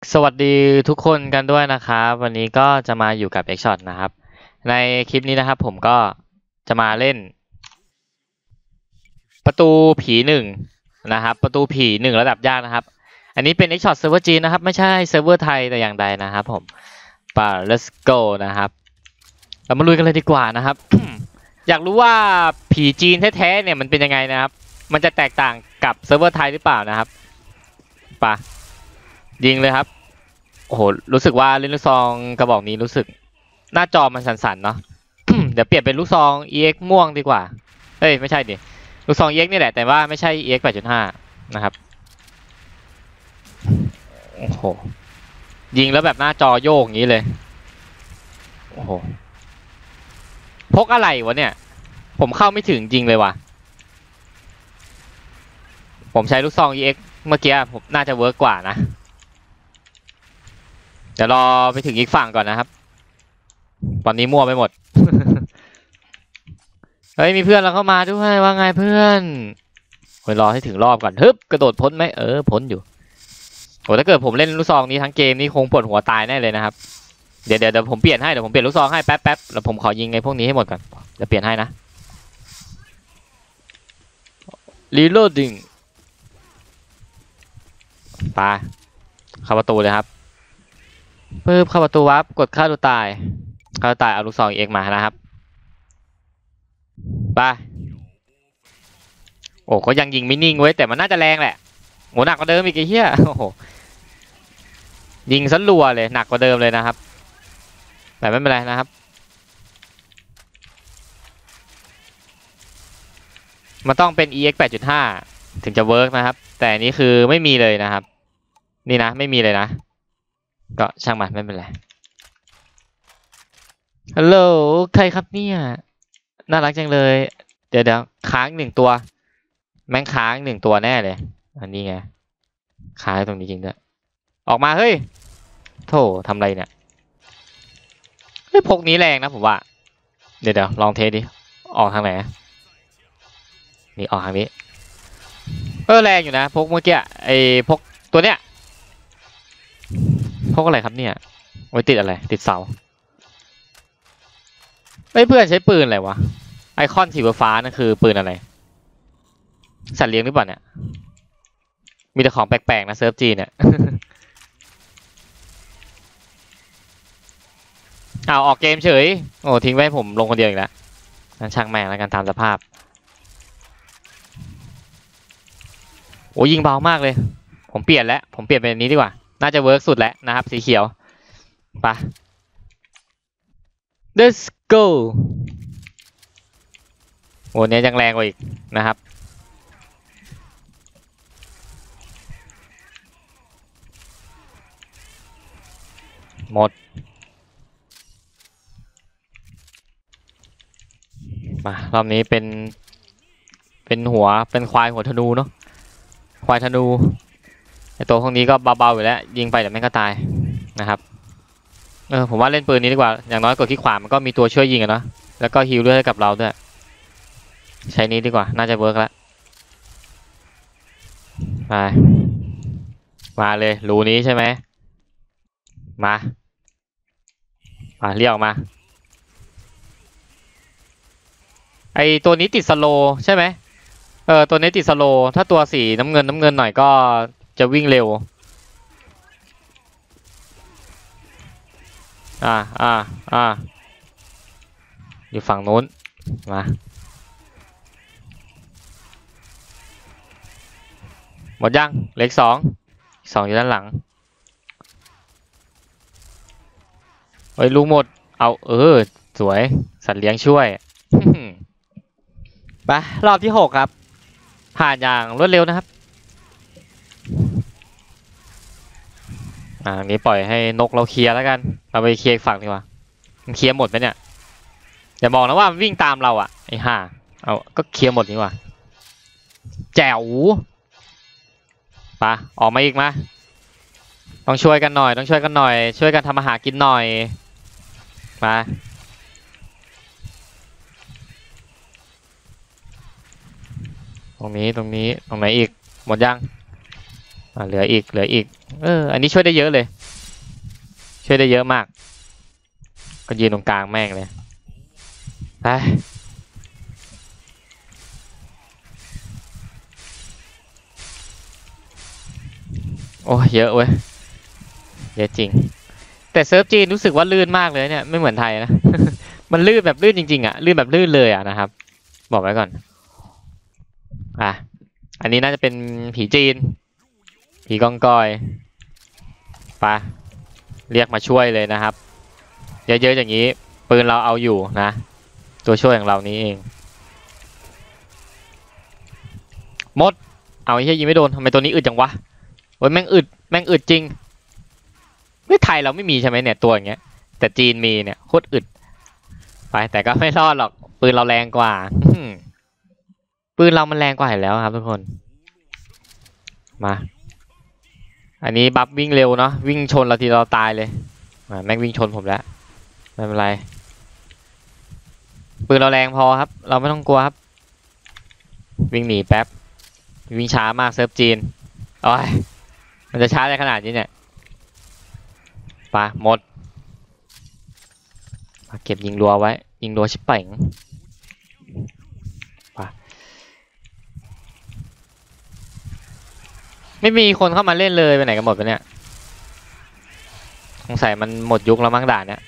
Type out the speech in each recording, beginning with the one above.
สวัสดีทุกคนกันด้วยนะครับวันนี้ก็จะมาอยู่กับ Xshot นะครับในคลิปนี้นะครับผมก็จะมาเล่นประตูผีหนึ่งนะครับประตูผีหนึ่งระดับยากนะครับอันนี้เป็น Xshot เซิร์ฟเวอร์จีนนะครับไม่ใช่เซิร์ฟเวอร์ไทยแต่อย่างใดนะครับผมป่า let's go นะครับเรามาลุยกันเลยดีกว่านะครับ อยากรู้ว่าผีจีนแท้ๆเนี่ยมันเป็นยังไงนะครับมันจะแตกต่างกับเซิร์ฟเวอร์ไทยหรือเปล่านะครับป่ะยิงเลยครับโอ้โหรู้สึกว่าเล่นลูกซองกระบอกนี้รู้สึกหน้าจอมันสั่นๆเนาะ เดี๋ยวเปลี่ยนเป็นลูกซอง EX ม่วงดีกว่าเอ้ยไม่ใช่ดิลูกซอง EX นี่แหละแต่ว่าไม่ใช่ EX 8.5นะครับโอ้โหยิงแล้วแบบหน้าจอโยกอย่างนี้เลยโอ้โหพกอะไรวะเนี่ยผมเข้าไม่ถึงจริงเลยว่ะผมใช้ลูกซอง EX เมื่อกี้ผมน่าจะเวิร์กกว่านะเดี๋ยวรอไปถึงอีกฝั่งก่อนนะครับตอนนี้มั่วไปหมด เฮ้ยมีเพื่อนเราเข้ามาด้วยว่าไงเพื่อนไปรอให้ถึงรอบก่อนฮึบกระโดดพ้นไหมพ้นอยู่โอ้ถ้าเกิดผมเล่นลูกซองนี้ทั้งเกมนี่คงปวดหัวตายแน่เลยนะครับเดี๋ยวผมเปลี่ยนให้เดี๋ยวผมเปลี่ยนลูกซองให้แป๊บแล้วผมขอยิงไอ้พวกนี้ให้หมดก่อนเดี๋ยวเปลี่ยนให้นะreloading ไปเข้าประตูเลยครับปึ๊บเข้าประตูวับกดฆ่าตัวตายเอาลูกซองเอกมานะครับไปโอ้เขายังยิงไม่นิ่งเว้ยแต่มันน่าจะแรงแหละโหหนักกว่าเดิมอีกไอ้เหี้ยโอ้โหยิงซะรัวเลยหนักกว่าเดิมเลยนะครับแต่ไม่เป็นไรนะครับมันต้องเป็น EX 8.5 ถึงจะเวิร์กนะครับแต่นี้คือไม่มีเลยนะครับนี่นะไม่มีเลยนะก็ช่างมันไม่เป็นไรฮัลโหลใครครับเนี่ยน่ารักจังเลยเดี๋ยวค้างหนึ่งตัวแม่งค้างหนึ่งตัวแน่เลยอันนี้ไงค้างตรงนี้จริงด้วยออกมาเฮ้ยโธ่ทำไรเนี่ยเฮ้ยพกนี้แรงนะผมว่าเดี๋ยวลองเทสดิออกทางไหนนี่ออกทางนี้แรงอยู่นะพกเมื่อกี้ไอ้พกตัวเนี้ยพกอะไรครับเนี่ยไว้ติดอะไรติดเสาเพื่อนใช้ปืนอะไรวะไอคอนสีฟ้านั่นคือปืนอะไรสัตว์เลี้ยงหรือเปล่าเนี่ยมีแต่ของแปลกๆนะเซิร์ฟจีนเนี่ย เอาออกเกมเฉยโอ้ทิ้งไว้ผมลงคนเดียวอีกแล้วงั้นช่างแม่งแล้วกันตามสภาพโอ้ยิงเบามากเลยผมเปลี่ยนเป็นอันนี้ดีกว่าน่าจะเวิร์กสุดแล้วนะครับสีเขียวไป let's go โอ้เนี้ยยังแรงกว่าอีกนะครับหมดมารอบนี้เป็นหัวเป็นควายหัวธนูเนาะควายธนูไอตัวพวกนี้ก็เบาๆอยู่แล้วยิงไปเดี๋ยวแม่งก็ตายนะครับผมว่าเล่นปืนนี้ดีกว่าอย่างน้อยกดที่ขวามันก็มีตัวช่วยยิงอะเนาะแล้วก็ฮีลด้วยให้กับเราด้วยใช้นี้ดีกว่าน่าจะเวิร์กแล้วมาเลยรูนี้ใช่ไหมมาเรียกออกมาไอตัวนี้ติดสโลใช่ไหมตัวนี้ติดสโลถ้าตัวสีน้ำเงินหน่อยก็จะวิ่งเร็วอยู่ฝั่งนู้นมาหมดยังเล็กสองอยู่ด้านหลังเฮ้ยลูกหมดเอาสวยสัตว์เลี้ยงช่วย ไปรอบที่6ครับผ่านอย่างรวดเร็วนะครับอันนี้ปล่อยให้นกเราเคลียร์แล้วกันเราไปเคลียร์ฝั่งดีกว่ามันเคลียร์หมดไหมเนี่ยอย่าบอกนะว่ามันวิ่งตามเราอ่ะไอ้ห่าเอาก็เคลียร์หมดนี่ว่ะแจ๋วปะออกมาอีกมาต้องช่วยกันหน่อยช่วยกันทำอาหารกินหน่อยมาตรงไหนอีกหมดยังเหลืออีกอันนี้ช่วยได้เยอะเลยช่วยได้เยอะมากก็ยืนตรงกลางแม่งเลยไปโอ้เยอะเว้ยเยอะจริงแต่เซิร์ฟจีนรู้สึกว่าลื่นมากเลยเนี่ยไม่เหมือนไทยนะ มันลื่นแบบลื่นจริงๆอ่ะลื่นแบบลื่นเลยอ่ะนะครับบอกไว้ก่อนอันนี้น่าจะเป็นผีจีนผีกองกอยไปเรียกมาช่วยเลยนะครับเยอะๆอย่างนี้ปืนเราเอาอยู่นะตัวช่วยของเรานี้เองหมดเอาไอ้เหี้ยยิงไม่โดนทำไมตัวนี้อึดจังวะโอ้ยแม่งอึดจริงไม่ไทยเราไม่มีใช่ไหมเนี่ยตัวอย่างเงี้ยแต่จีนมีเนี่ยโคตรอึดไปแต่ก็ไม่รอดหรอกปืนเราแรงกว่าปืนเรามันแรงกว่าอยู่แล้วครับทุกคนมาอันนี้บัฟวิ่งเร็วเนาะวิ่งชนเราทีเราตายเลยแม่งวิ่งชนผมแล้วไม่เป็นไรปืนเราแรงพอครับเราไม่ต้องกลัวครับวิ่งหนีแป๊บวิ่งช้ามากเซิร์ฟจีนโอ้ยมันจะช้าได้ขนาดนี้เนี่ยไปหมดเก็บยิงรัวไว้ยิงรัวชิบเป่งไม่มีคนเข้ามาเล่นเลยไปไหนกันหมดไปเนี่ยสงสัยมันหมดยุคแล้วมั้งด่านเนี่ย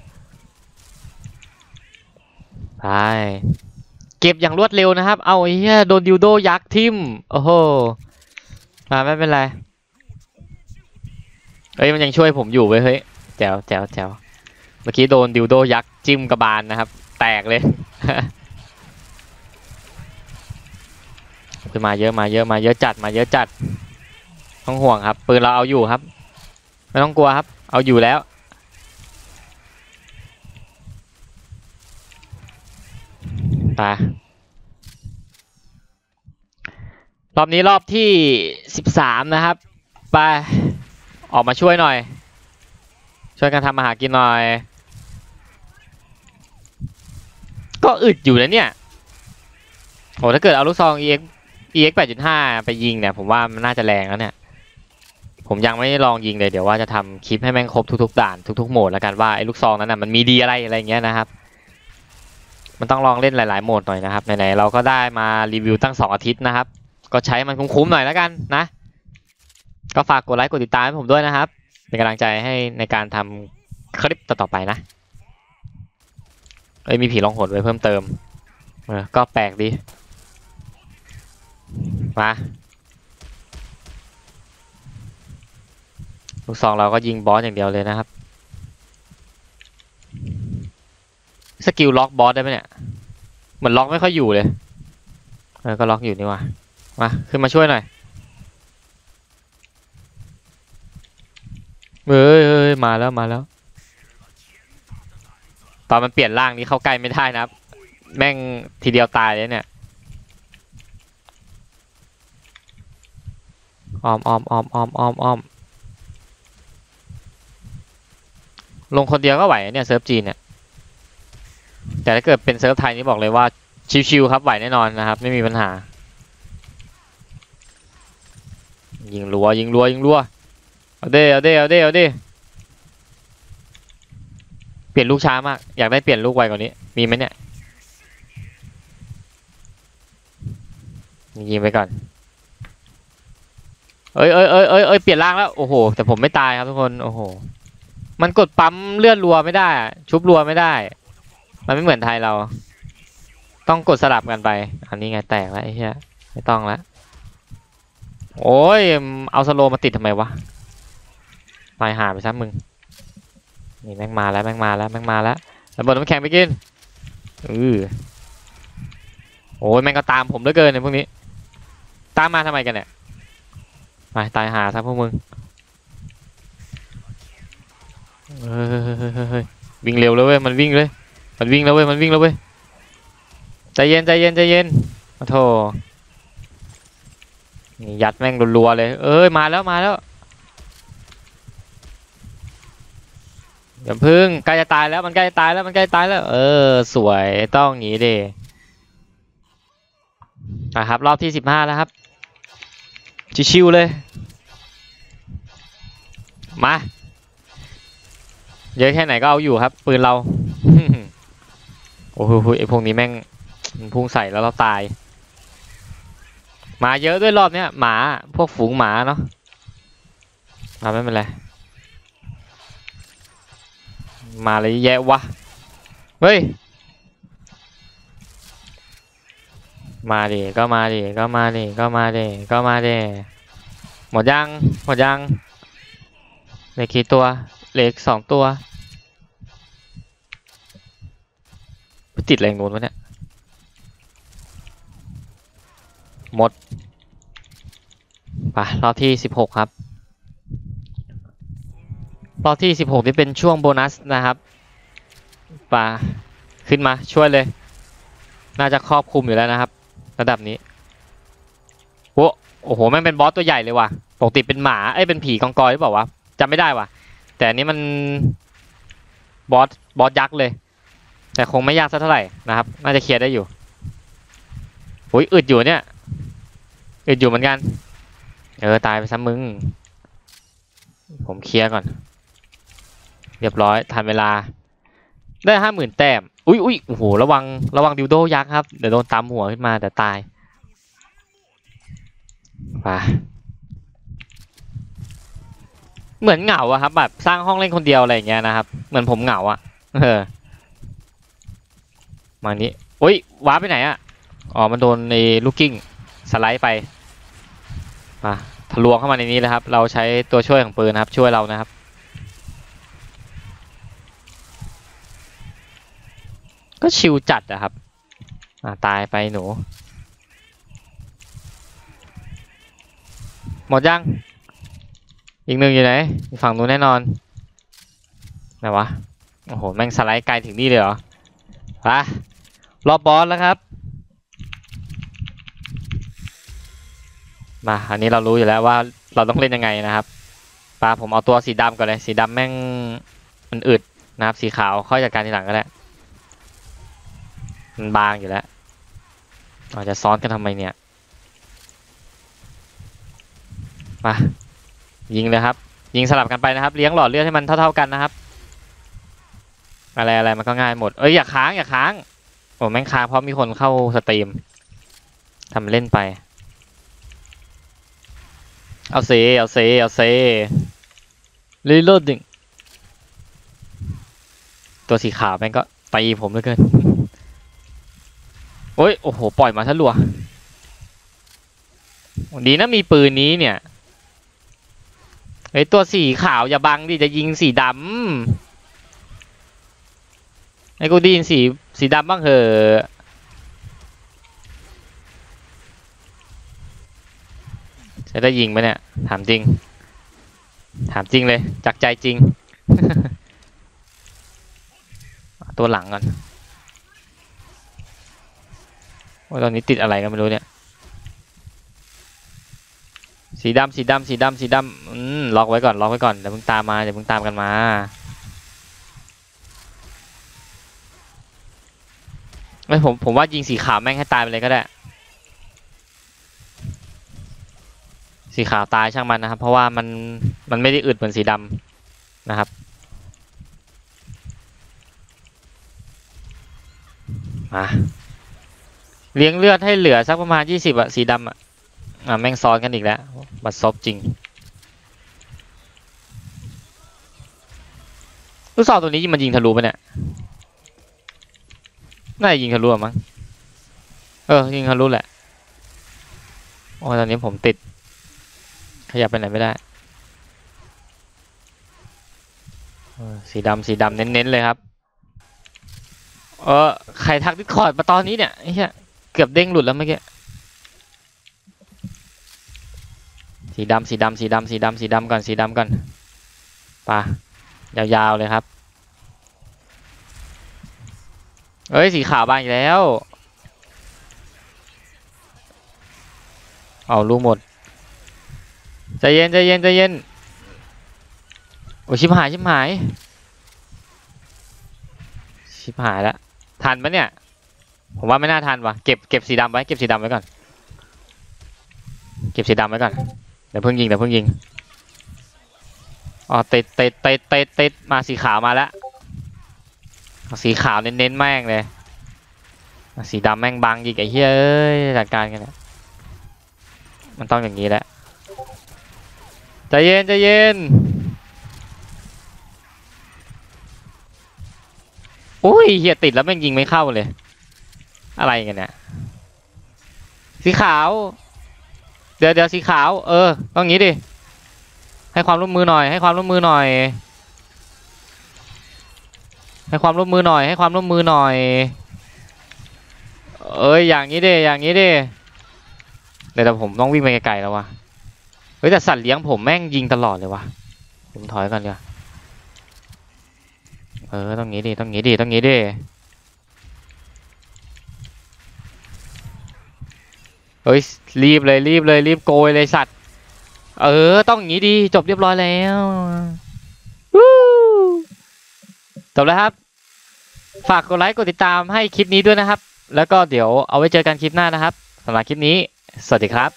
ไปเก็บอย่างรวดเร็วนะครับเอาไอ้เหี้ยโดนดิวโดยักษ์ทิ่มโอ้โหไม่เป็นไรเฮ้ยมันยังช่วยผมอยู่เว้ยเฮ้ยแจ๋วเมื่อกี้โดนดิวโดยักษ์จิ้มกระบาลนะครับแตกเลย คือมาเยอะจัดต้องห่วงครับปืนเราเอาอยู่ครับไม่ต้องกลัวครับเอาอยู่แล้วไปรอบนี้รอบที่13นะครับไปออกมาช่วยหน่อยช่วยกันทำอาหารกินหน่อยก็อึดอยู่นะเนี่ยโหถ้าเกิดเอาลูกซอง EX 8.5 ไปยิงเนี่ยผมว่ามันน่าจะแรงแล้วเนี่ยผมยังไม่ได้ลองยิงเลยเดี๋ยวว่าจะทำคลิปให้แม่งครบทุกๆด่านทุกๆโหมดแล้วกันว่าไอ้ลูกซองนั้นน่ะมันมีดีอะไรเงี้ยนะครับมันต้องลองเล่นหลายๆโหมดหน่อยนะครับไหนๆเราก็ได้มารีวิวตั้ง2 อาทิตย์นะครับก็ใช้มันคุ้มๆหน่อยแล้วกันนะก็ฝากกดไลค์กดติดตามให้ผมด้วยนะครับเป็นกำลังใจให้ในการทำคลิปต่อไปนะมีผีลองหนไว้เพิ่มเติมก็แปลกดีมาลูกซองเราก็ยิงบอสอย่างเดียวเลยนะครับสกิลล็อกบอสได้ไหมเนี่ยเหมือนล็อกไม่ค่อยอยู่เลยก็ล็อกอยู่นี่ว่ะมาขึ้นมาช่วยหน่อยเฮ้ยมาแล้วตอนมันเปลี่ยนร่างนี้เข้าใกล้ไม่ได้นะครับแม่งทีเดียวตายเลยเนี่ยอ้อมลงคนเดียวก็ไหวเนี่ยเซิร์ฟจีนเนี่ยแต่ถ้าเกิดเป็นเซิร์ฟไทยนี่บอกเลยว่าชิวๆครับไหวแน่นอนนะครับไม่มีปัญหายิงรัวเอาเด้เปลี่ยนลูกช้ามากอยากได้เปลี่ยนลูกไวกว่านี้มีไหมเนี่ยยิงไปก่อนเอ้ยเปลี่ยนร่างแล้วโอ้โหแต่ผมไม่ตายครับทุกคนโอ้โหมันกดปั๊มเลือดรัวไม่ได้ชุบรัวไม่ได้มันไม่เหมือนไทยเราต้องกดสลับกันไปอันนี้ไงแตกแล้วไอ้เหี้ยไม่ต้องแล้วโอ้ยเอาสโลมาติดทำไมวะตายหาไปซะมึงนี่แม่งมาแล้วระเบิดน้ำแข็งไปกินโอ้ยแม่งก็ตามผมเหลือเกินเนี่ยพวกนี้ตามมาทำไมกันเนี่ยไปตายหาซะพวกมึงวิ่งเร็วเลยเว้ยมันวิ่งแล้วเว้ยใจเย็นโอ้โธ่นี่ยัดแม่งรัวๆเลยมาแล้วเดี๋ยวพึ่งใกล้จะตายแล้วมันใกล้ตายแล้วสวยต้องอย่างนี้ดินะครับรอบที่15แล้วครับชิวๆเลยมาเยอะแค่ไหนก็เอาอยู่ครับปืนเรา โอ้โหไอพวกนี้แม่งมันพุ่งใส่แล้วเราตายมาเยอะด้วยรอบเนี้ยหมาพวกฝูงหมาเนาะไม่เป็นไรมาเลยแย่วะเฮ้ยมาดิก็มาดิก็มาดิก็มาดิก็มาดิหมดยังหมดยังเหลือกี่ตัวเหลือ2 ตัวติดแรงโน้นวะเนี่ยหมดไปรอบที่16ครับรอบที่16นี่เป็นช่วงโบนัสนะครับป่าขึ้นมาช่วยเลยน่าจะครอบคลุมอยู่แล้วนะครับระดับนี้โอ้โหแม่งเป็นบอสตัวใหญ่เลยว่ะปกติเป็นหมาเป็นผีกองกอยหรือเปล่าวะจำไม่ได้ว่ะแต่อันนี้มันบอสยักษ์เลยแต่คงไม่ยากสักเท่าไหร่นะครับน่าจะเคลียร์ได้อยู่อุ้ยอึดอยู่เนี่ยอึดอยู่เหมือนกันตายไปซะมึงผมเคลียร์ก่อนเรียบร้อยทันเวลาได้50,000 แต้มอุ้ยโอ้โหระวังดิวโดยักษ์ครับเดี๋ยวโดนตามหัวขึ้นมาแต่ตายไปเหมือนเหงาอะครับแบบสร้างห้องเล่นคนเดียวอะไรอย่างเงี้ยนะครับเหมือนผมเหงาอะมานี้อุ้ยว้าไปไหนอะมันโดนในลูกกิ้งสไลด์ไปทะลวงเข้ามาในนี้เลยครับเราใช้ตัวช่วยของปืนนะครับช่วยเรานะครับก็ชิวจัดอะครับตายไปหนูหมดยังอีก1อยู่ไหนฝั่งนู้นแน่นอนไหนวะโอ้โหแม่งสไลด์ไกลถึงนี่เลยเหรอรอบบอสแล้วครับมาอันนี้เรารู้อยู่แล้วว่าเราต้องเล่นยังไงนะครับผมเอาตัวสีดำก่อนเลยสีดำแม่งมันอึดนะครับสีขาวค่อยจัดการทีหลังก็ได้มันบางอยู่แล้วจะซ้อนกันทำไมเนี่ยมายิงเลยครับยิงสลับกันไปนะครับเลี้ยงหลอดเลือดให้มันเท่าๆกันนะครับอะไรมันก็ง่ายหมดอย่าค้างโอ้แม่งค้างเพราะมีคนเข้าสตรีมทำเล่นไปเอาเซรีโหลดดิ้งตัวสีขาวแม่งก็ตีผมเหลือเกินโอ้โหปล่อยมาทะลัวดีนะมีปืนนี้เนี่ยตัวสีขาวอย่าบังดิจะยิงสีดำกูได้ยินสีดำบ้างเหอะจะได้ยิงไหมเนี่ยถามจริงเลยจากใจจริง ตัวหลังก่อนตอนนี้ติดอะไรกันไม่รู้เนี่ยสีดำล็อกไว้ก่อนเดี๋ยวเพิ่งตามกันมาผมว่ายิงสีขาวแม่งให้ตายไปเลยก็ได้สีขาวตายช่างมันนะครับเพราะว่ามันไม่ได้อึดเหมือนสีดำนะครับเลี้ยงเลือดให้เหลือสักประมาณ20อะสีดำอะแม่งซ้อนกันอีกแล้วบัดซบจริงลูกศรตัวนี้มันยิงทะลุปะเนี่ยน่าจะยิงทะลุมั้งยิงทะลุแหละตอนนี้ผมติดขยับไปไหนไม่ได้สีดำเน้นๆเลยครับใครทักดิสคอร์ดมาตอนนี้เนี่ยไอ้เหี้ยเกือบเด้งหลุดแล้วเมื่อกี้สีดำก่อนป่ะยาวๆเลยครับสีขาวบางอีกแล้วเอาลูกหมดใจเย็นโอ้ชิบหายแล้วทันปะเนี่ยผมว่าไม่น่าทันว่ะเก็บสีดำไว้ก่อนเก็บสีดำไว้ก่อนเดี๋ยวเพิ่งยิงอ๋อติดมาสีขาวมาแล้วสีขาวเน้นๆแม่งเลยสีดำแม่งบังอีกไอ้เหี้ยเอ้ยจัดการกันเนี่ยมันต้องอย่างนี้แหละใจเย็นอุ้ยเหี้ยติดแล้วแม่งยิงไม่เข้าเลยอะไรกันเนี่ยสีขาวเดี๋ยวสีขาวต้องงี้ดิให้ความร่วมมือหน่อยให้ความร่วมมือหน่อยให้ความร่วมมือหน่อยให้ความร่วมมือหน่อยอย่างนี้ดิอย่างนี้ดิเดี๋ยวผมต้องวิ่งไปไกลๆแล้ววะเฮ้ยแต่สัตว์เลี้ยงผมแม่งยิงตลอดเลยวะผมถอยก่อนดีกว่าต้องงี้ดิต้องงี้ดิต้องงี้ดิเฮ้ยรีบเลยรีบโกยเลยสัตว์ต้องอย่างงี้ดีจบเรียบร้อยแล้ววู้จบแล้วครับฝากกดไลค์กดติดตามให้คลิปนี้ด้วยนะครับแล้วก็เดี๋ยวเอาไว้เจอกันคลิปหน้านะครับสำหรับคลิปนี้สวัสดีครับ